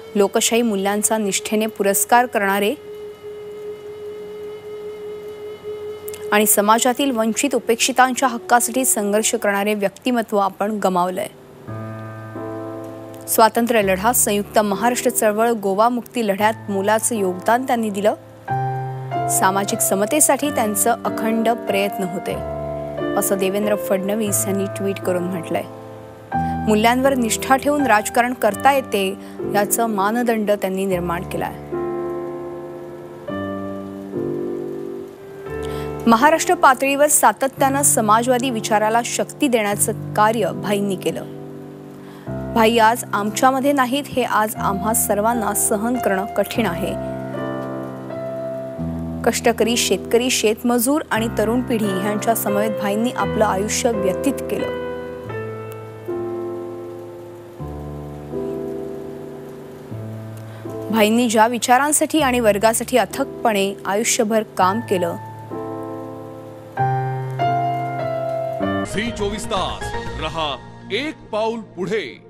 लोकशाही मूल्यांचा निष्ठेने पुरस्कार करणारे आणि समाजातील वंचित उपेक्षितांच्या हक्कासाठी संघर्ष करणारे व्यक्तिमत्व आपण गमावलंय। स्वातंत्र्य लढा, संयुक्त महाराष्ट्र चळवळ, गोवा मुक्ती लढ्यात मोलाचं योगदान त्यांनी दिलं। सामाजिक समतेसाठी त्यांचं अखंड प्रयत्न होते असं देवेंद्र फडणवीस यांनी ट्विट करून म्हटलंय। मूल्यांवर निष्ठा ठेवून राजकारण करता येते याचा मानदंड त्यांनी निर्माण केलाय। महाराष्ट्र पातळीवर सातत्यानं समाजवादी विचाराला शक्ती देण्याचं कार्य भाईंनी केलं। भाई आज आमच्यामध्ये नाहीत, हे आज आम्हा सर्वांना सहन करणं कठीण आहे। कष्टकरी, शेतकरी, शेतमजूर आणि तरुण पिढी यांच्या समवेत भाईंनी आपलं आयुष्य व्यतीत केलं। भाईंनी ज्या विचारांसाठी आणि वर्गासाठी अथकपणे आयुष्यभर काम केलं। झी 24 तास रहा एक पाऊल पुढे।